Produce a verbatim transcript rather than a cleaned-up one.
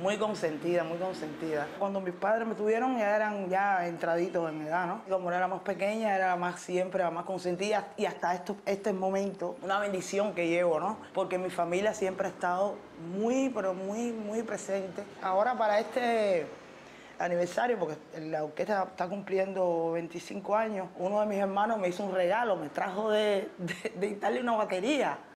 Muy consentida, muy consentida. Cuando mis padres me tuvieron ya eran ya entraditos en edad, ¿no? Como era la más pequeña, era la más siempre, la más consentida y hasta esto, este momento, una bendición que llevo, ¿no? Porque mi familia siempre ha estado muy, pero muy, muy presente. Ahora para este aniversario, porque la orquesta está cumpliendo veinticinco años, uno de mis hermanos me hizo un regalo, me trajo de, de, de Italia una batería.